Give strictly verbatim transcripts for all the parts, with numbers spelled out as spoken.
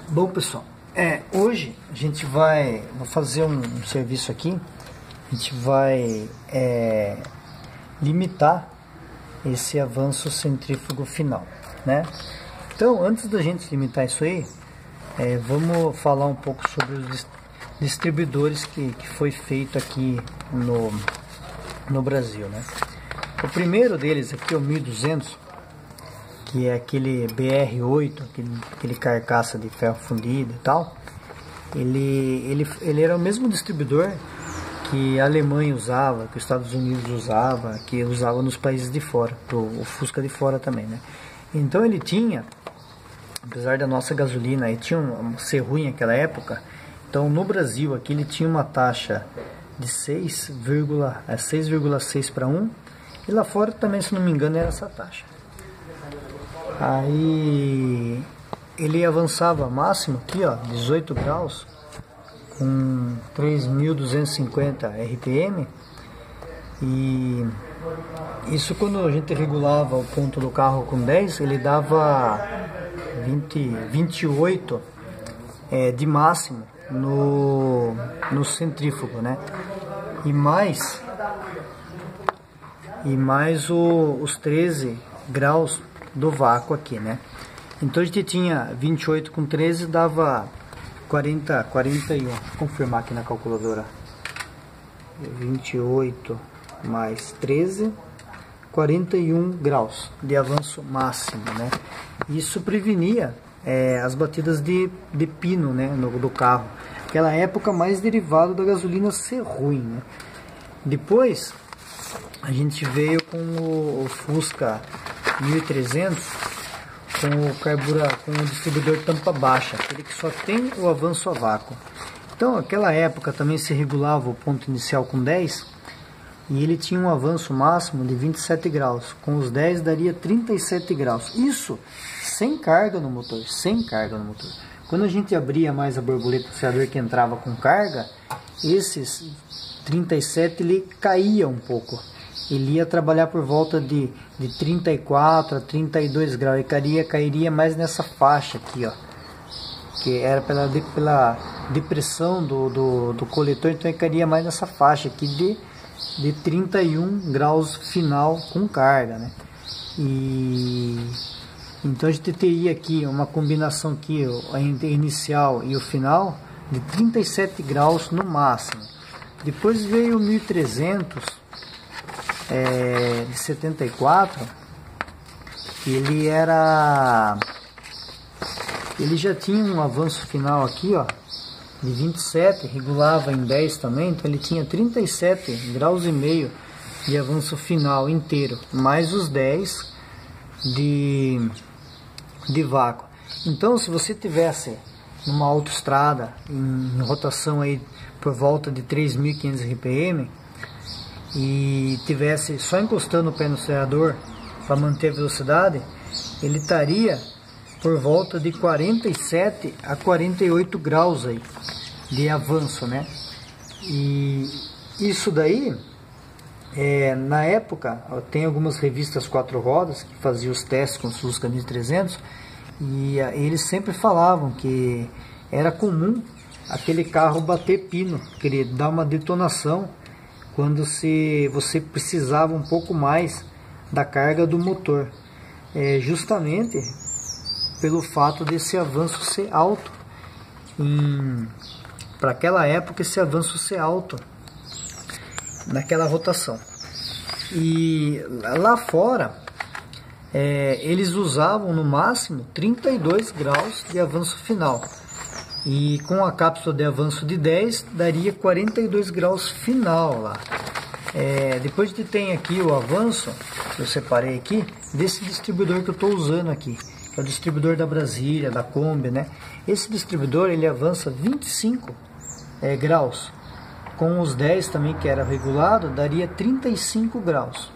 Bom, pessoal, é, hoje a gente vai vou fazer um, um serviço aqui. A gente vai é, limitar esse avanço centrífugo final, né? Então, antes da gente limitar isso aí, é, vamos falar um pouco sobre os distribuidores que, que foi feito aqui no, no Brasil, né? O primeiro deles aqui é o mil e duzentos, que é aquele B R oito, aquele, aquele carcaça de ferro fundido e tal. Ele, ele, ele era o mesmo distribuidor que a Alemanha usava, que os Estados Unidos usava, que usava nos países de fora, pro, o Fusca de fora também, né? Então ele tinha, apesar da nossa gasolina aí tinha um, ser ruim naquela época, então no Brasil aqui ele tinha uma taxa de seis vírgula seis para um, e lá fora também, se não me engano, era essa taxa. Aí ele avançava máximo aqui, ó, dezoito graus, com três mil duzentos e cinquenta R P M, e isso quando a gente regulava o ponto do carro com dez, ele dava vinte, vinte e oito é, de máximo no, no centrífugo, né? E mais, e mais o, os treze graus do vácuo aqui, né? Então a gente tinha vinte e oito com treze, dava quarenta, quarenta e um. Vou confirmar aqui na calculadora. vinte e oito mais treze, quarenta e um graus de avanço máximo, né? Isso prevenia é, as batidas de, de pino, né, no, do carro. Aquela época mais derivado da gasolina ser ruim, né? Depois a gente veio com o, o Fusca mil e trezentos, com o carbura, com o distribuidor tampa baixa, aquele que só tem o avanço a vácuo. Então, naquela época também se regulava o ponto inicial com dez, e ele tinha um avanço máximo de vinte e sete graus. Com os dez daria trinta e sete graus. Isso sem carga no motor, sem carga no motor. Quando a gente abria mais a borboleta do freador que entrava com carga, esses trinta e sete ele caía um pouco. Ele ia trabalhar por volta de, de trinta e quatro a trinta e dois graus. E cairia, cairia mais nessa faixa aqui, ó. Que era pela, de, pela depressão do, do, do coletor. Então ele cairia mais nessa faixa aqui de, de trinta e um graus final com carga, né? E então a gente teria aqui uma combinação aqui, a inicial e o final, de trinta e sete graus no máximo. Depois veio o mil e trezentos, É, de setenta e quatro, ele era ele já tinha um avanço final aqui, ó, de vinte e sete, regulava em dez também, então ele tinha trinta e sete graus e meio de avanço final inteiro, mais os dez de, de vácuo. Então, se você tivesse numa autoestrada em, em rotação aí por volta de três mil e quinhentos R P M, e tivesse só encostando o pé no acelerador para manter a velocidade, ele estaria por volta de quarenta e sete a quarenta e oito graus aí de avanço, né? E isso daí, é, na época, tem algumas revistas quatro rodas que faziam os testes com o Fusca mil e trezentos, e a, eles sempre falavam que era comum aquele carro bater pino, querer dar uma detonação quando se, você precisava um pouco mais da carga do motor, é, justamente pelo fato desse avanço ser alto. Para aquela época, esse avanço ser alto naquela rotação. E lá fora, é, eles usavam no máximo trinta e dois graus de avanço final. E com a cápsula de avanço de dez, daria quarenta e dois graus final lá. É, depois de tem aqui o avanço, que eu separei aqui, desse distribuidor que eu estou usando aqui, que é o distribuidor da Brasília, da Kombi, né? Esse distribuidor, ele avança vinte e cinco é, graus. Com os dez também, que era regulado, daria trinta e cinco graus.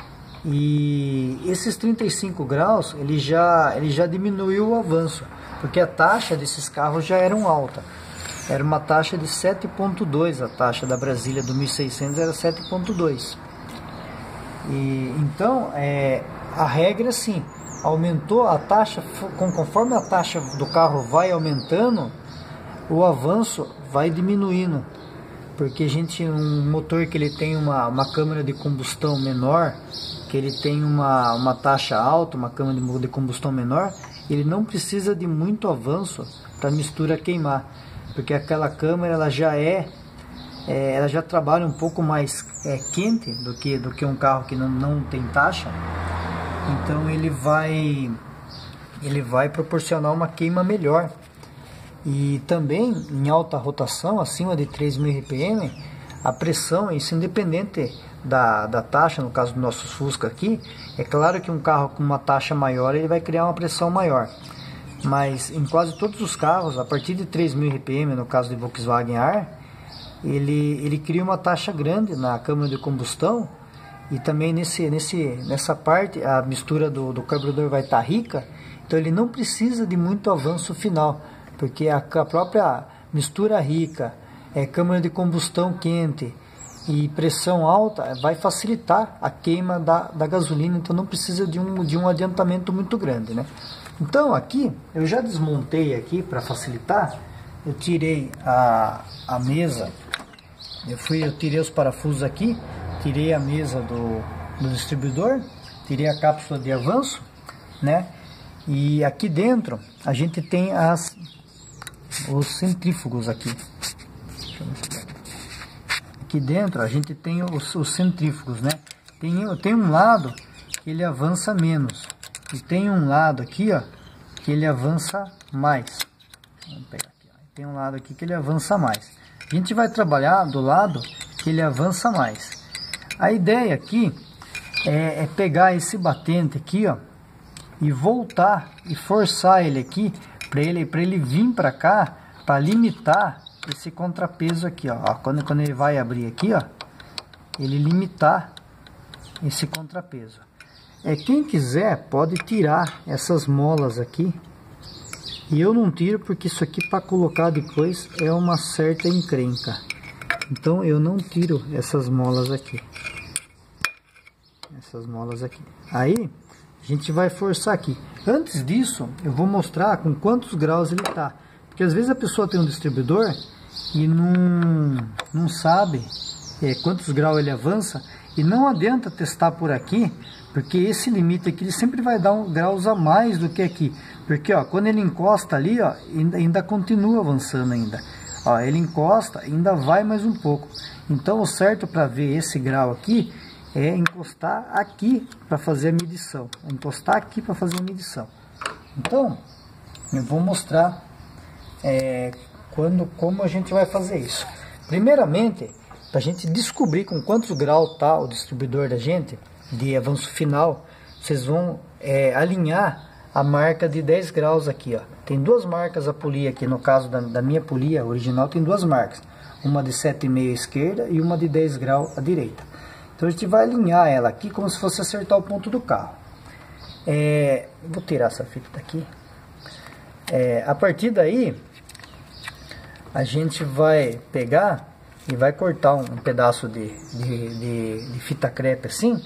E esses trinta e cinco graus, ele já, ele já diminuiu o avanço, porque a taxa desses carros já eram alta. Era uma taxa de sete vírgula dois, a taxa da Brasília do mil e seiscentos era sete vírgula dois. E então, é, a regra é assim, aumentou a taxa, conforme a taxa do carro vai aumentando, o avanço vai diminuindo, porque a gente, um motor que ele tem uma, uma câmara de combustão menor, que ele tem uma, uma taxa alta, uma câmara de, de combustão menor, ele não precisa de muito avanço para a mistura queimar, porque aquela câmara ela já é, é ela já trabalha um pouco mais é, quente do que, do que um carro que não, não tem taxa. Então ele vai, ele vai proporcionar uma queima melhor. E também em alta rotação, acima de três mil R P M, a pressão, isso independente da, da taxa, no caso dos nossos Fusca aqui, é claro que um carro com uma taxa maior ele vai criar uma pressão maior. Mas em quase todos os carros, a partir de três mil R P M, no caso de Volkswagen Ar, ele, ele cria uma taxa grande na câmara de combustão. E também nesse, nesse, nessa parte a mistura do, do carburador vai estar rica, então ele não precisa de muito avanço final, porque a, a própria mistura rica, é, câmara de combustão quente e pressão alta vai facilitar a queima da, da gasolina, então não precisa de um, de um adiantamento muito grande, né? Então aqui eu já desmontei aqui para facilitar, eu tirei a, a mesa, eu, fui, eu tirei os parafusos aqui, tirei a mesa do, do distribuidor, tirei a cápsula de avanço, né? E aqui dentro a gente tem as, os centrífugos aqui. Deixa eu ver. Aqui dentro a gente tem os, os centrífugos, né? Tem, tem um lado que ele avança menos e tem um lado aqui, ó, que ele avança mais. Vamos pegar aqui, ó. Tem um lado aqui que ele avança mais. A gente vai trabalhar do lado que ele avança mais. A ideia aqui é, é pegar esse batente aqui, ó, e voltar e forçar ele aqui para ele, para ele vir para cá, para limitar esse contrapeso aqui, ó. Ó, quando, quando ele vai abrir aqui, ó, ele limitar esse contrapeso. É, quem quiser pode tirar essas molas aqui, e eu não tiro porque isso aqui para colocar depois é uma certa encrenca. Então eu não tiro essas molas aqui. Essas molas aqui. Aí a gente vai forçar aqui. Antes disso eu vou mostrar com quantos graus ele está. Porque às vezes a pessoa tem um distribuidor e não, não sabe é, quantos graus ele avança. E não adianta testar por aqui, porque esse limite aqui ele sempre vai dar um graus a mais do que aqui. Porque ó, quando ele encosta ali, ó, ainda, ainda continua avançando ainda. Ó, ele encosta, ainda vai mais um pouco. Então o certo para ver esse grau aqui é encostar aqui para fazer a medição. Encostar aqui para fazer a medição. Então eu vou mostrar é, quando, como a gente vai fazer isso. Primeiramente, para a gente descobrir com quantos graus está o distribuidor da gente de avanço final, vocês vão é, alinhar a marca de dez graus aqui, ó. Tem duas marcas a polia aqui, no caso da, da minha polia original tem duas marcas, uma de sete vírgula cinco à esquerda e uma de dez graus à direita. Então a gente vai alinhar ela aqui como se fosse acertar o ponto do carro. É, vou tirar essa fita daqui. É, a partir daí a gente vai pegar e vai cortar um, um pedaço de, de, de, de fita crepe assim.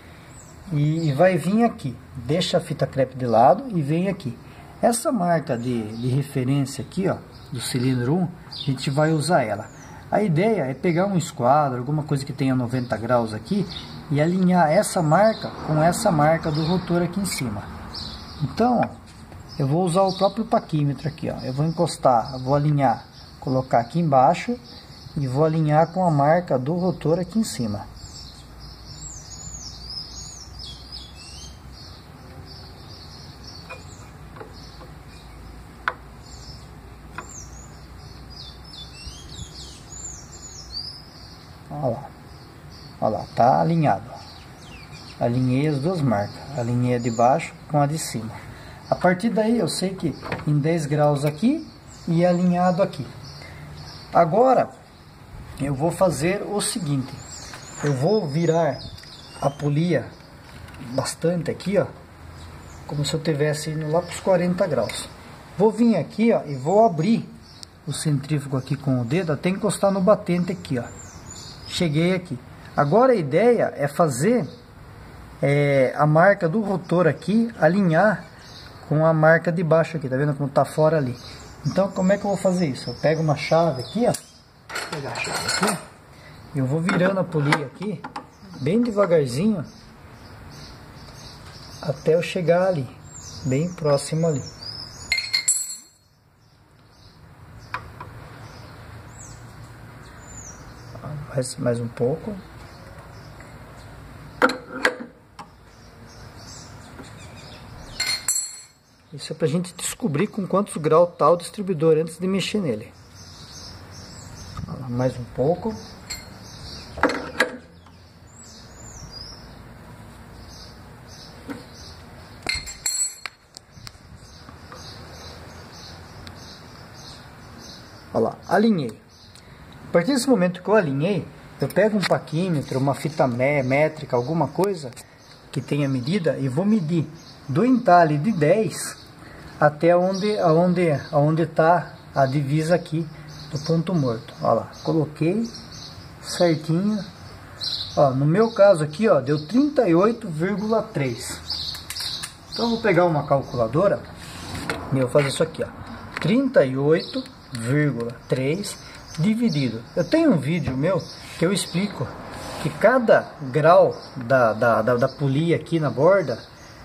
E vai vir aqui, deixa a fita crepe de lado e vem aqui. Essa marca de, de referência aqui, ó, do cilindro um, a gente vai usar ela. A ideia é pegar um esquadro, alguma coisa que tenha noventa graus aqui, e alinhar essa marca com essa marca do rotor aqui em cima. Então, ó, eu vou usar o próprio paquímetro aqui, ó. Eu vou encostar, eu vou alinhar, colocar aqui embaixo e vou alinhar com a marca do rotor aqui em cima. Olha lá, olha lá, tá alinhado. Alinhei as duas marcas, alinhei a de baixo com a de cima. A partir daí eu sei que em dez graus aqui e alinhado aqui. Agora eu vou fazer o seguinte, eu vou virar a polia bastante aqui, ó, como se eu tivesse indo lá para os quarenta graus. Vou vir aqui, ó, e vou abrir o centrífugo aqui com o dedo até encostar no batente aqui, ó. Cheguei aqui. Agora a ideia é fazer é, a marca do rotor aqui alinhar com a marca de baixo aqui, tá vendo como tá fora ali. Então como é que eu vou fazer isso? Eu pego uma chave aqui, ó, vou pegar a chave aqui, e eu vou virando a polia aqui, bem devagarzinho, até eu chegar ali, bem próximo ali. Mais, mais um pouco. Isso é pra gente descobrir com quantos graus tá o distribuidor antes de mexer nele. Mais um pouco. Olha lá, alinhei. A partir desse momento que eu alinhei, eu pego um paquímetro, uma fita métrica, alguma coisa que tenha medida, e vou medir do entalhe de dez até onde aonde aonde está a divisa aqui do ponto morto. Olha lá, coloquei certinho. Ó, no meu caso aqui, ó, deu trinta e oito vírgula três. Então eu vou pegar uma calculadora e eu vou fazer isso aqui, ó, trinta e oito vírgula três dividido. Eu tenho um vídeo meu que eu explico que cada grau da, da, da, da polia aqui na borda,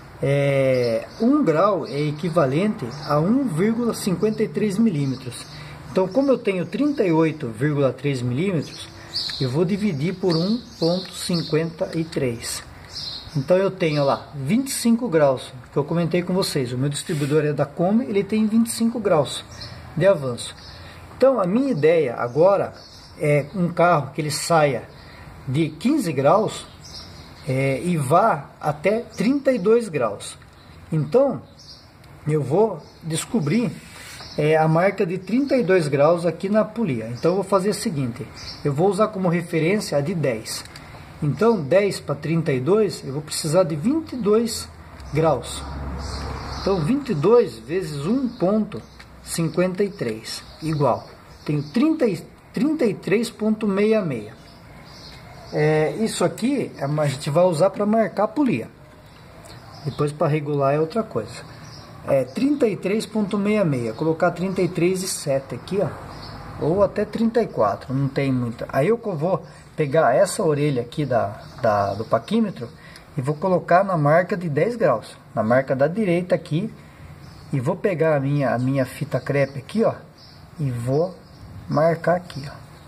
é, um grau é equivalente a um vírgula cinquenta e três milímetros. Então, como eu tenho trinta e oito vírgula três milímetros, eu vou dividir por um vírgula cinquenta e três. Então eu tenho lá vinte e cinco graus, que eu comentei com vocês. O meu distribuidor é da Kombi, ele tem vinte e cinco graus de avanço. Então a minha ideia agora é um carro que ele saia de quinze graus é, e vá até trinta e dois graus. Então eu vou descobrir é, a marca de trinta e dois graus aqui na polia. Então eu vou fazer o seguinte, eu vou usar como referência a de dez. Então dez para trinta e dois eu vou precisar de vinte e dois graus. Então vinte e dois vezes um vírgula cinquenta e três igual, tenho trinta, trinta e três vírgula sessenta e seis. É, isso aqui a gente vai usar para marcar a polia. Depois para regular é outra coisa. É trinta e três vírgula sessenta e seis. Colocar trinta e três vírgula sete aqui, ó, ou até trinta e quatro, não tem muita. Aí eu vou pegar essa orelha aqui da, da, do paquímetro e vou colocar na marca de dez graus, na marca da direita aqui, e vou pegar a minha, a minha fita crepe aqui, ó, e vou marcar aqui,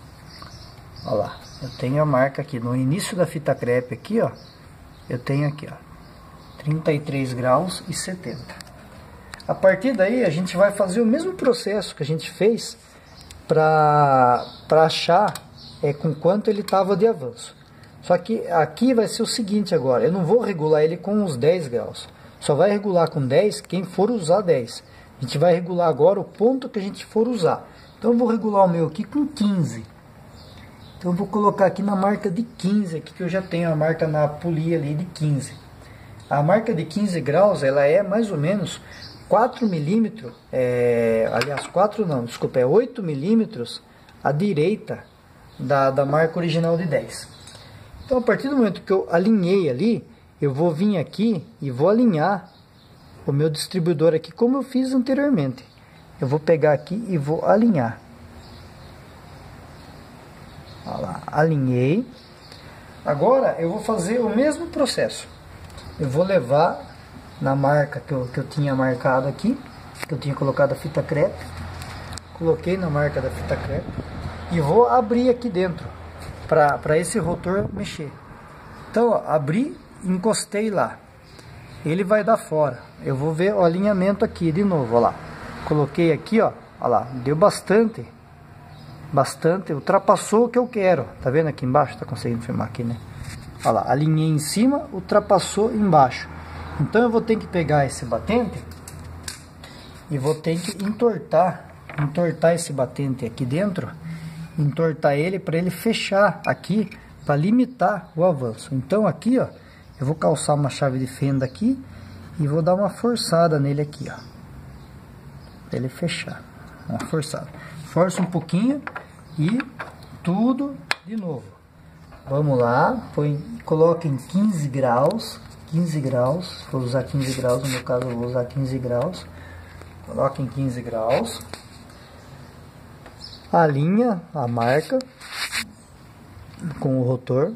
ó. Olha lá, eu tenho a marca aqui no início da fita crepe aqui, ó, eu tenho aqui, ó, trinta e três graus e setenta. A partir daí a gente vai fazer o mesmo processo que a gente fez para para achar é, com quanto ele estava de avanço. Só que aqui vai ser o seguinte agora, eu não vou regular ele com os dez graus. Só vai regular com dez quem for usar dez. A gente vai regular agora o ponto que a gente for usar. Então eu vou regular o meu aqui com quinze. Então eu vou colocar aqui na marca de quinze, aqui que eu já tenho a marca na polia ali de quinze. A marca de quinze graus, ela é mais ou menos quatro milímetros, é, aliás, quatro não, desculpa, é oito milímetros à direita da, da marca original de dez. Então a partir do momento que eu alinhei ali, eu vou vir aqui e vou alinhar o meu distribuidor aqui como eu fiz anteriormente. Eu vou pegar aqui e vou alinhar. Olha lá, alinhei. Agora eu vou fazer o mesmo processo. Eu vou levar na marca que eu, que eu tinha marcado aqui, que eu tinha colocado a fita crepe. Coloquei na marca da fita crepe e vou abrir aqui dentro para esse rotor mexer. Então, ó, abri, encostei lá, ele vai dar fora. Eu vou ver o alinhamento aqui de novo, ó lá. Coloquei aqui, ó, ó lá, deu bastante, bastante, ultrapassou o que eu quero. Tá vendo aqui embaixo? Tá conseguindo filmar aqui, né? Ó lá, alinhei em cima, ultrapassou embaixo. Então eu vou ter que pegar esse batente e vou ter que entortar, entortar esse batente aqui dentro, entortar ele para ele fechar aqui, para limitar o avanço. Então aqui, ó, eu vou calçar uma chave de fenda aqui e vou dar uma forçada nele aqui, ó, para ele fechar, uma forçada. Força um pouquinho e tudo de novo. Vamos lá, põe, coloca em quinze graus. quinze graus, vou usar quinze graus, no meu caso eu vou usar quinze graus, coloca em quinze graus, alinha a marca com o rotor,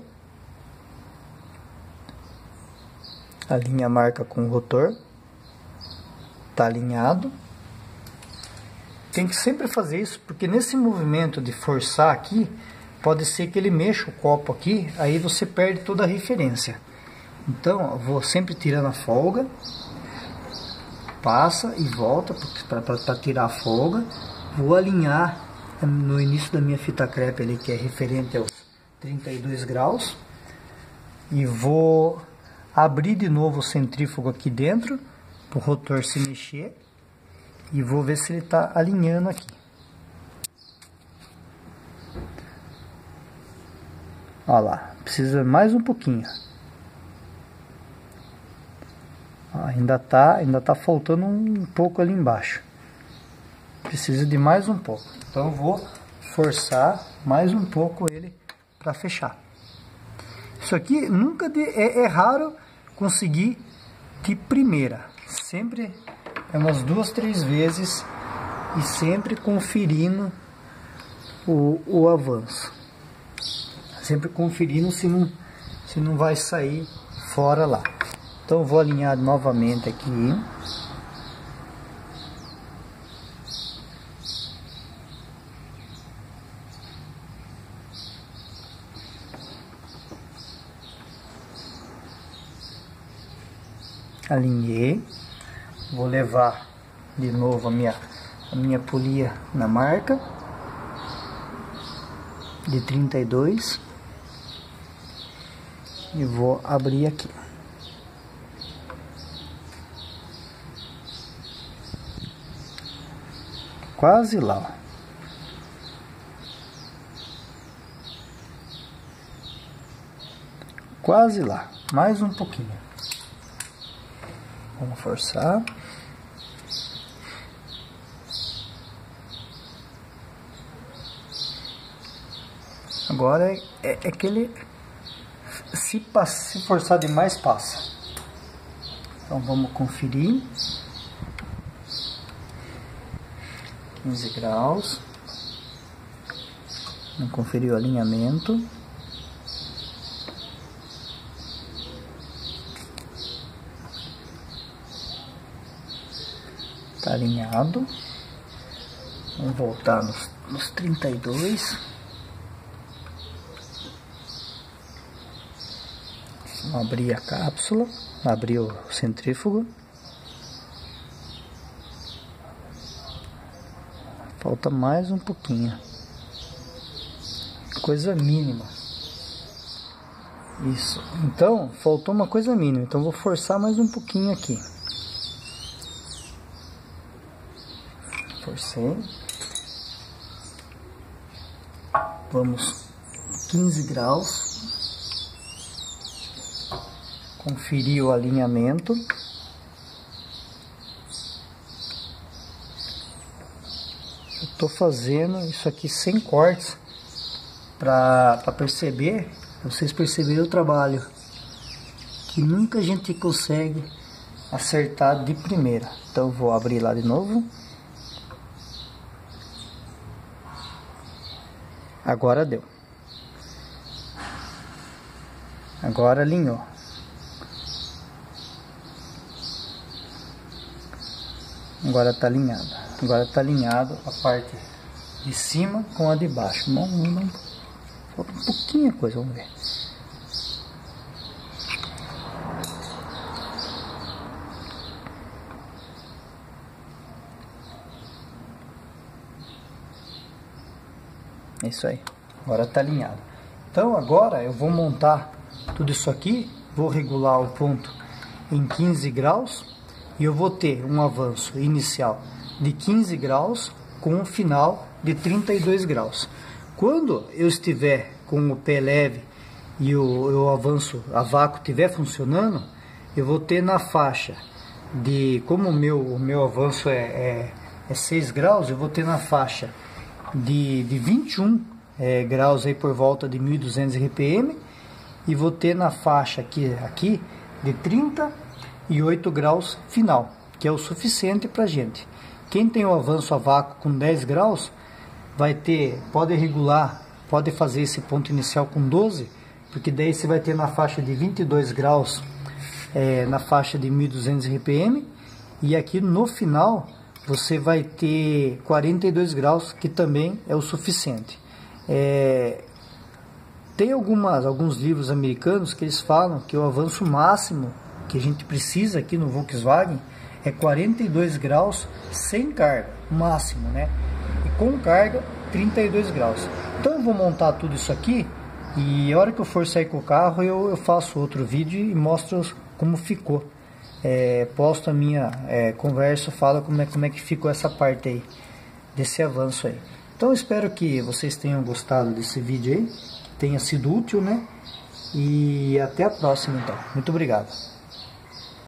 alinha a marca com o rotor, tá alinhado. Tem que sempre fazer isso, porque nesse movimento de forçar aqui, pode ser que ele mexa o copo aqui, aí você perde toda a referência. Então, eu vou sempre tirando a folga, passa e volta para tirar a folga. Vou alinhar no início da minha fita crepe ali, que é referente aos trinta e dois graus. E vou abrir de novo o centrífugo aqui dentro, para o rotor se mexer. E vou ver se ele está alinhando aqui. Olha lá, precisa mais um pouquinho. Ó, ainda tá, ainda tá faltando um pouco ali embaixo. Precisa de mais um pouco. Então eu vou forçar mais um pouco ele para fechar. Isso aqui nunca de, é, é raro conseguir de primeira. Sempre é umas duas, três vezes e sempre conferindo o, o avanço. Sempre conferindo se não, se não vai sair fora lá. Então eu vou alinhar novamente aqui. Alinhei. Vou levar de novo a minha, a minha polia na marca de trinta e dois e vou abrir aqui. Quase lá, ó. Quase lá, mais um pouquinho. Vamos forçar. Agora é, é, é que ele, se, passa, se forçar demais, passa. Então vamos conferir. quinze graus. Vamos conferir o alinhamento. Está alinhado. Vamos voltar nos, nos trinta e dois. Vamos abrir a cápsula, abrir o centrífugo. Falta mais um pouquinho. Coisa mínima. Isso. Então, faltou uma coisa mínima. Então, vou forçar mais um pouquinho aqui. Forcei. Vamos quinze graus. Conferir o alinhamento. Eu estou fazendo isso aqui sem cortes para perceber, pra vocês perceberem o trabalho, que nunca a gente consegue acertar de primeira. Então eu vou abrir lá de novo. Agora deu. Agora alinhou. Agora está alinhado. Agora está alinhado a parte de cima com a de baixo. Não, não, falta um pouquinho coisa, vamos ver. É isso aí. Agora está alinhado. Então agora eu vou montar tudo isso aqui. Vou regular o ponto em quinze graus. E eu vou ter um avanço inicial de quinze graus com um final de trinta e dois graus. Quando eu estiver com o pé leve e o, o avanço a vácuo estiver funcionando, eu vou ter na faixa de, como o meu, o meu avanço é, é, é seis graus, eu vou ter na faixa de, de vinte e um é, graus aí por volta de mil e duzentos R P M, e vou ter na faixa aqui, aqui de trinta e oito graus final, que é o suficiente para gente. Quem tem o avanço a vácuo com dez graus, vai ter, pode regular, pode fazer esse ponto inicial com doze, porque daí você vai ter na faixa de vinte e dois graus, é, na faixa de mil e duzentos R P M, e aqui no final você vai ter quarenta e dois graus, que também é o suficiente. É, tem algumas, alguns livros americanos que eles falam que o avanço máximo que a gente precisa aqui no Volkswagen é quarenta e dois graus sem carga, máximo, né? E com carga, trinta e dois graus. Então eu vou montar tudo isso aqui e a hora que eu for sair com o carro eu, eu faço outro vídeo e mostro como ficou. É, posto a minha é, conversa, falo como é, como é que ficou essa parte aí, desse avanço aí. Então eu espero que vocês tenham gostado desse vídeo aí, tenha sido útil, né? E até a próxima então. Muito obrigado.